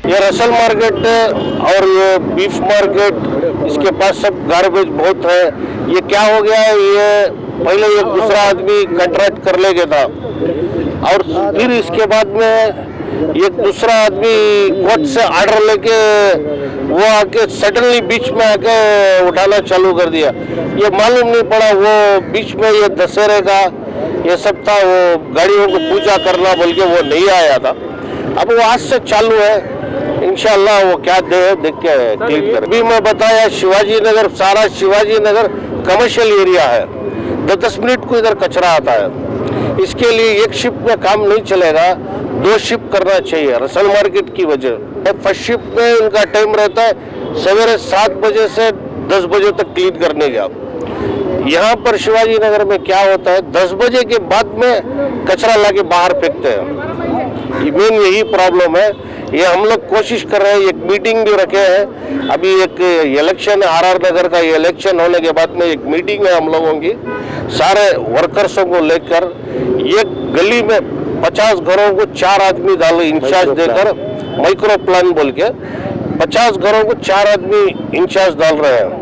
ये Russell market और ये बीफ मार्केट, इसके पास सब गार्बेज बहुत है। ये क्या हो गया है, ये पहले एक दूसरा आदमी कॉन्ट्रैक्ट कर ले गया था और फिर इसके बाद में एक दूसरा आदमी कोर्ट से ऑर्डर लेके वो आके सडनली बीच में आके उठाना चालू कर दिया। ये मालूम नहीं पड़ा, वो बीच में ये दशहरे का ये सब था, वो गाड़ियों को पूजा करना बोल के वो नहीं आया था। अब वो आज से चालू है, इंशाल्लाह वो क्या देख के क्लिक कर। अभी मैं बताया शिवाजी नगर, सारा शिवाजी नगर कमर्शियल एरिया है, 10 मिनट को इधर कचरा आता है। इसके लिए एक शिफ्ट में काम नहीं चलेगा, 2 शिफ्ट करना चाहिए रसल मार्केट की वजह। फर्स्ट शिफ्ट में उनका टाइम रहता है सवेरे 7 बजे से 10 बजे तक क्लीन करने का। यहाँ पर शिवाजी नगर में क्या होता है, 10 बजे के बाद में कचरा लाके बाहर फेंकते हैं। मेन यही प्रॉब्लम है। ये हम लोग कोशिश कर रहे हैं, एक मीटिंग भी रखे हैं। अभी एक इलेक्शन, आरआर नगर का इलेक्शन होने के बाद में एक मीटिंग है हम लोगों की, सारे वर्कर्सों को लेकर। एक गली में 50 घरों को 4 आदमी डालो इंचार्ज देकर, माइक्रो प्लान बोल के 50 घरों को 4 आदमी इंचार्ज डाल रहे हैं।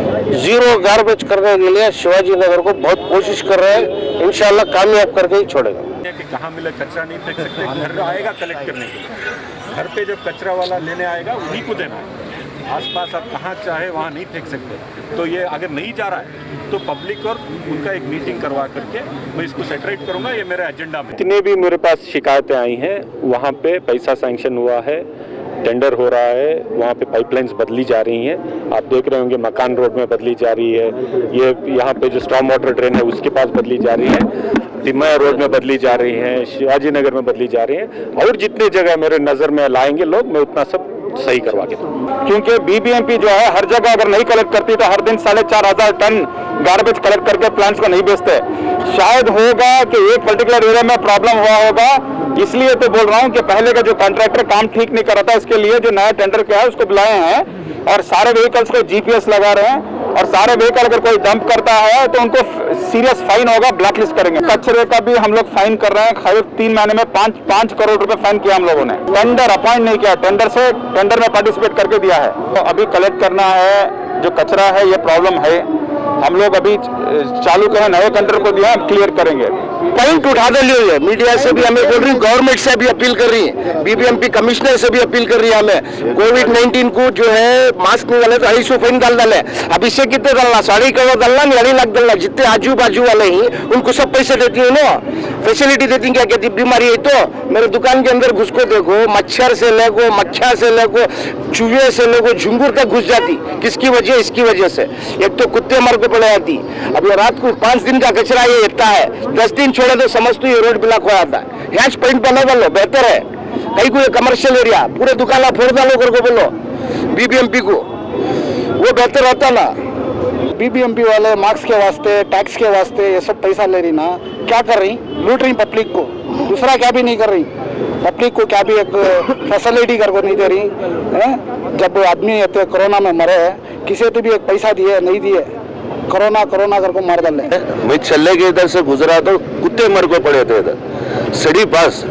जीरो गार्बेज करने के लिए शिवाजी नगर को बहुत कोशिश कर रहे हैं, इंशाल्लाह कामयाब करके ही छोड़ेगा। कि कहाँ मिले कचरा नहीं फेंक सकते, घर आएगा कलेक्ट करने के लिए, घर पे जब कचरा वाला लेने आएगा उन्हीं को देना है। आसपास आप कहाँ चाहे वहाँ नहीं फेंक सकते। तो ये अगर नहीं जा रहा है तो पब्लिक और उनका एक मीटिंग करवा करके मैं इसको सेटरेट करूँगा, ये मेरे एजेंडा में। जितने भी मेरे पास शिकायतें आई हैं वहाँ पे पैसा सैंक्शन हुआ है, टेंडर हो रहा है, वहाँ पे पाइपलाइंस बदली जा रही हैं। आप देख रहे होंगे मकान रोड में बदली जा रही है, ये यहाँ पे जो स्टॉर्म वाटर ड्रेन है उसके पास बदली जा रही है, तिम्मा रोड में बदली जा रही है, शिवाजी नगर में बदली जा रही है। और जितनी जगह मेरे नज़र में लाएंगे लोग, मैं उतना सब सही करवा के दूँ। क्योंकि बीबीएमपी जो है हर जगह अगर नहीं कलेक्ट करती तो हर दिन 4,500 टन गार्बेज कलेक्ट करके प्लांट्स को नहीं बेचते। शायद होगा कि एक पर्टिकुलर एरिया में प्रॉब्लम हुआ होगा, इसलिए तो बोल रहा हूँ कि पहले का जो कॉन्ट्रैक्टर काम ठीक नहीं कर रहा था, इसके लिए जो नया टेंडर किया है उसको बुलाए हैं और सारे व्हीकल्स को जीपीएस लगा रहे हैं। और सारे व्हीकल अगर कोई डंप करता है तो उनको सीरियस फाइन होगा, ब्लैकलिस्ट करेंगे। कचरे का भी हम लोग फाइन कर रहे हैं, करीब 3 महीने में 5 करोड़ रुपए फाइन किया हम लोगों ने। टेंडर अपॉइंट नहीं किया, टेंडर में पार्टिसिपेट करके दिया है। तो अभी कलेक्ट करना है जो कचरा है, ये प्रॉब्लम है। हम लोग अभी चालू करें, नए टेंडर को दिया, हम क्लियर करेंगे। पॉइंट उठा दे लिए, मीडिया से भी हमें बोल रही, गवर्नमेंट से भी अपील कर रही है, बीबीएमपी कमिश्नर से भी अपील कर रही है हमें। कोविड-19 को जो है मास्क नहीं वाले तो 250 फाइन डाल डाले। अब इससे कितने डालना, 2.5 करोड़ डालना, 2.5 लाख डालना। जितने आजू बाजू वाले ही उनको सब पैसे देती है ना, फैसिलिटी देती है। क्या कहती बीमारी है तो मेरे दुकान के अंदर घुस को देखो, मच्छर से लेको, मच्छर से लेको, चूहे से लेको, झुंगुर तक घुस जाती। किसकी वजह? इसकी वजह से। एक तो कुत्ते मर को पड़ जाती। अब रात को 5 दिन का कचरा ये इतना है, 10 दिन छोड़े तो समझ तो ये रोड ब्लॉक हो जाता है। यहाँ पॉइंट बना लो, बेहतर है। कहीं कोई कमर्शियल एरिया पूरे दुकान फोड़ डालो करके बोलो बीबीएमपी को, वो बेहतर होता ना। बीबीएमपी वाले मार्क्स के वास्ते, टैक्स के वास्ते ये सब पैसा ले रही ना, क्या कर रही? लूट रही पब्लिक को, दूसरा क्या भी नहीं कर रही। पब्लिक को क्या भी एक फैसिलिटी करके नहीं दे रही है। जब आदमी कोरोना में मरे, किसी तो भी एक पैसा दिए नहीं दिए, कोरोना करके मार डाले। मैं चले के इधर से गुजरा तो कुत्ते मर को पड़े थे इधर। सड़ी बस,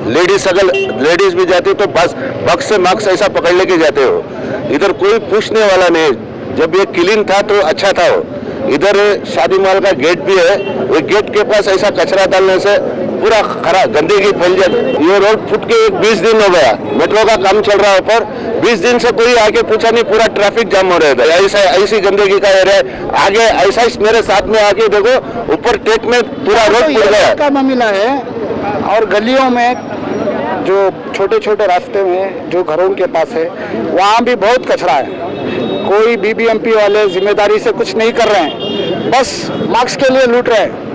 लेडीज भी जाती तो बस बक्स से मार्क्स ऐसा पकड़ लेके जाते हो। इधर कोई पूछने वाला नहीं। जब ये क्लीन था तो अच्छा था। वो इधर शादी महल का गेट भी है, वो गेट के पास ऐसा कचरा डालने से पूरा खराब गंदगी फैल जाती। ये रोड फुट के 20 दिन हो गया, मेट्रो का काम चल रहा है ऊपर, 20 दिन से कोई आके पूछा नहीं, पूरा ट्रैफिक जाम हो रहा था। ऐसी गंदगी का एरिया है। आगे ऐसा मेरे साथ में आके देखो, ऊपर टेक में पूरा रोड फुट गया का मामला है। और गलियों में जो छोटे छोटे रास्ते में जो घरों के पास है, वहाँ भी बहुत कचरा है। कोई बीबीएमपी वाले जिम्मेदारी से कुछ नहीं कर रहे हैं, बस मार्क्स के लिए लूट रहे हैं।